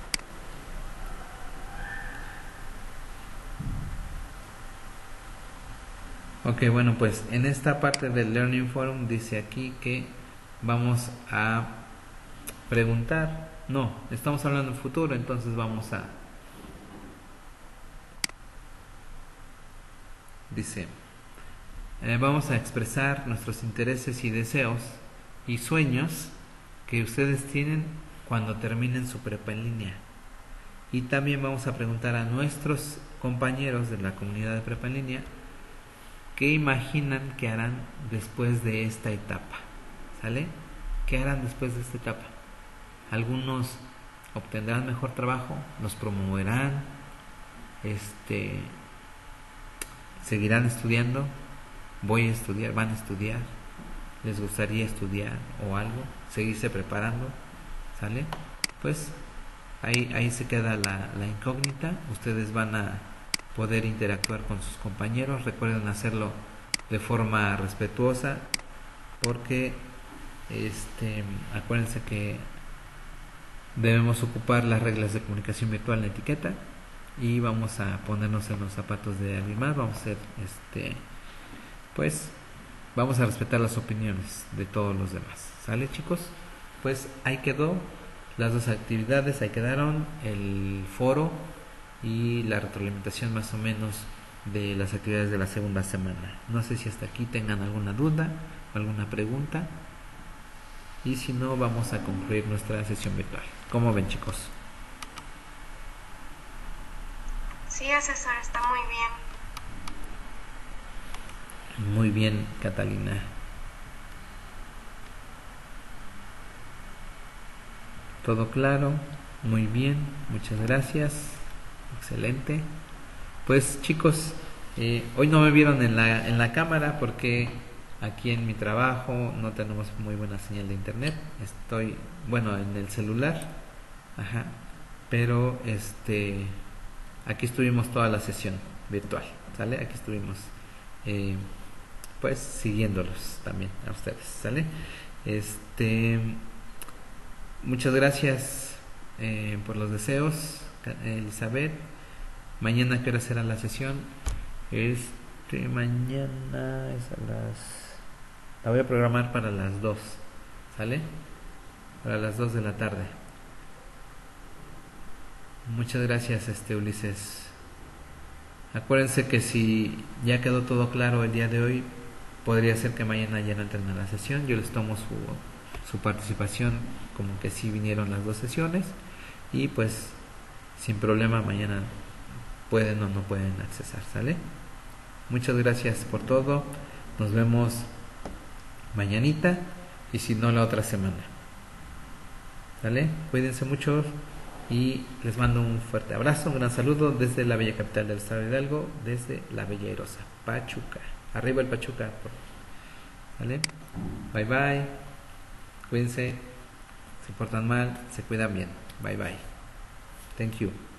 Ok, bueno, pues en esta parte del Learning Forum dice aquí que vamos a preguntar. No, estamos hablando en futuro, entonces dice, vamos a expresar nuestros intereses y deseos y sueños que ustedes tienen cuando terminen su prepa en línea. Y también vamos a preguntar a nuestros compañeros de la comunidad de prepa en línea qué imaginan que harán después de esta etapa. ¿Sale? ¿Qué harán después de esta etapa? Algunos obtendrán mejor trabajo, los promoverán, este, seguirán estudiando, voy a estudiar, van a estudiar, les gustaría estudiar o algo, seguirse preparando, ¿sale? Pues ahí se queda la incógnita. Ustedes van a poder interactuar con sus compañeros. Recuerden hacerlo de forma respetuosa, porque acuérdense que debemos ocupar las reglas de comunicación virtual en la etiqueta, y vamos a ponernos en los zapatos de alguien más. Vamos a hacer pues vamos a respetar las opiniones de todos los demás, ¿sale, chicos? Pues ahí quedó las dos actividades, ahí quedaron el foro y la retroalimentación más o menos de las actividades de la segunda semana. No sé si hasta aquí tengan alguna duda o alguna pregunta, y si no, vamos a concluir nuestra sesión virtual. ¿Cómo ven, chicos? Sí, asesor, está muy bien. Muy bien, Catalina. Todo claro, muy bien, muchas gracias, excelente. Pues chicos, hoy no me vieron en la cámara porque aquí en mi trabajo no tenemos muy buena señal de internet. Estoy, bueno, en el celular, ajá, pero aquí estuvimos toda la sesión virtual, ¿sale? Aquí estuvimos pues siguiéndolos también a ustedes, ¿sale? Muchas gracias por los deseos, Elizabeth. Mañana, ¿qué hora será la sesión? Mañana es la voy a programar para las 2, ¿sale? Para las 2 de la tarde. Muchas gracias, Ulises. Acuérdense que si ya quedó todo claro el día de hoy, podría ser que mañana ya no entren a la sesión. Yo les tomo su participación como que sí vinieron las dos sesiones, y pues sin problema mañana pueden o no pueden accesar, ¿sale? Muchas gracias por todo. Nos vemos mañanita, y si no, la otra semana, ¿sale? Cuídense mucho y les mando un fuerte abrazo, un gran saludo desde la bella capital del estado de Hidalgo, desde la bella Airosa, Pachuca. Arriba el Pachuca, ¿vale? Bye bye. Cuídense, se portan mal, se cuidan bien. Bye bye. Thank you.